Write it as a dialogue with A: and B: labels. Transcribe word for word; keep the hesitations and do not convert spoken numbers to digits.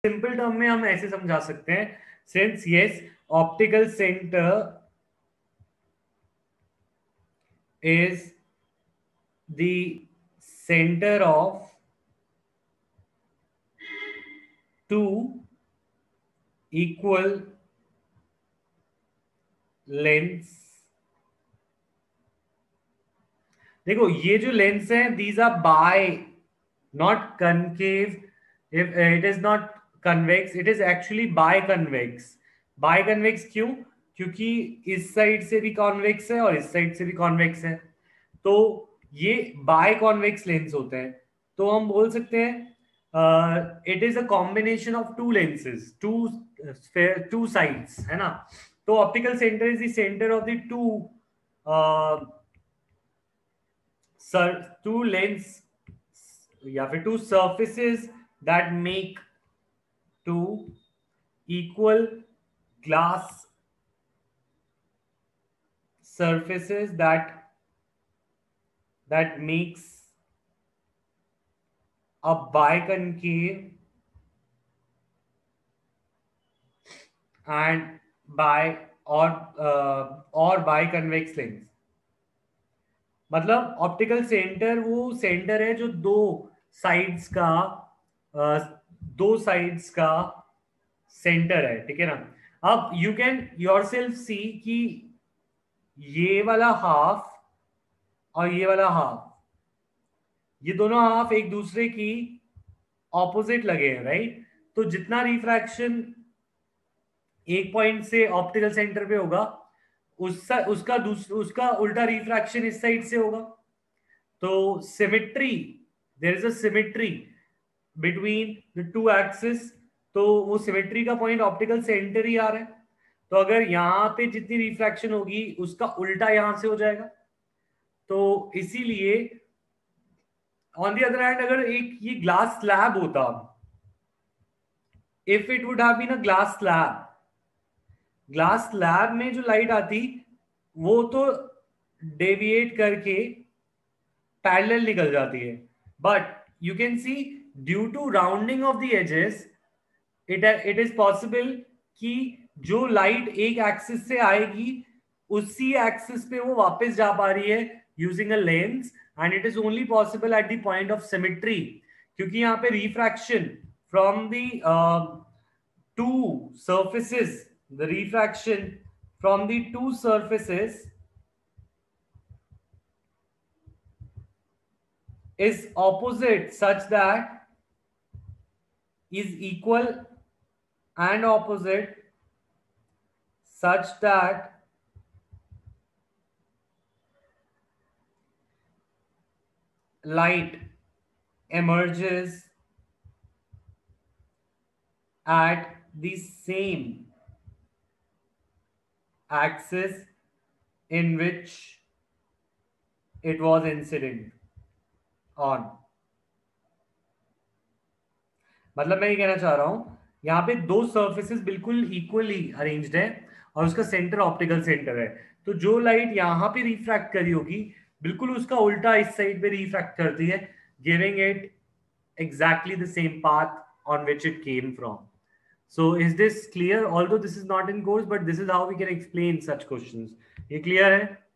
A: Simple term में हम ऐसे समझा सकते हैं, since yes optical centre is the center of two equal lens. देखो ये जो लेंस है these are bi not concave. If uh, it is not convex, it is actually biconvex. Biconvex क्यों? क्योंकि इस साइड से भी कॉन्वेक्स है और इस साइड से भी कॉन्वेक्स है, तो ये बाइकॉन्वेक्स लेंस होते हैं. तो हम बोल सकते हैं it is a combination of two lenses, two two sides, है ना. तो optical centre is the centre of the two sir two lens या फिर two surfaces that make two equal glass surfaces that that makes a biconcave and bi or uh, or biconvex lens. मतलब optical centre वो centre है जो दो sides का uh, दो sides का सेंटर है, ठीक है ना. अब यू कैन योरसेल्फ सी कि ये वाला हाफ और ये वाला हाफ, ये दोनों हाफ एक दूसरे की ऑपोजिट लगे हैं, राइट. तो जितना रिफ्रैक्शन एक पॉइंट से ऑप्टिकल सेंटर पे होगा उसका उसका दूसरा उसका उल्टा रिफ्रैक्शन इस साइड से होगा. तो symmetry, there is a symmetry between the two axis. तो वो सिमेट्री का पॉइंट ऑप्टिकल सेंटर ही आ रहा है. तो अगर यहाँ पे जितनी रिफ्रैक्शन होगी उसका उल्टा यहां से हो जाएगा. तो इसीलिए ऑन द अदर हैंड अगर एक ये ग्लास स्लैब होता, if it would have been a glass slab, glass slab में जो लाइट आती वो तो डेविएट करके पैरेलल निकल जाती है. But you can see due to rounding off the edges it it is possible कि जो लाइट एक एक्सिस से आएगी उसी एक्सिस पे वो वापस जा पा रही है using a lens, and it is only possible at the point of symmetry. क्योंकि यहाँ पे refraction from the two surfaces, the refraction from the two surfaces is opposite such that is equal and opposite such that light emerges at the same axis in which it was incident on. मतलब मैं ये कहना चाह रहा हूं यहाँ पे दो सर्फेसेस बिल्कुल इक्वली अरेंज्ड है और उसका सेंटर ऑप्टिकल सेंटर है. तो जो लाइट यहाँ पे रिफ्रैक्ट करी होगी बिल्कुल उसका उल्टा इस साइड पे रिफ्रैक्ट करती है, giving it exactly the same path on which it came from. So is this clear? Although this is not in course, but this is how we can explain such questions. ये clear है?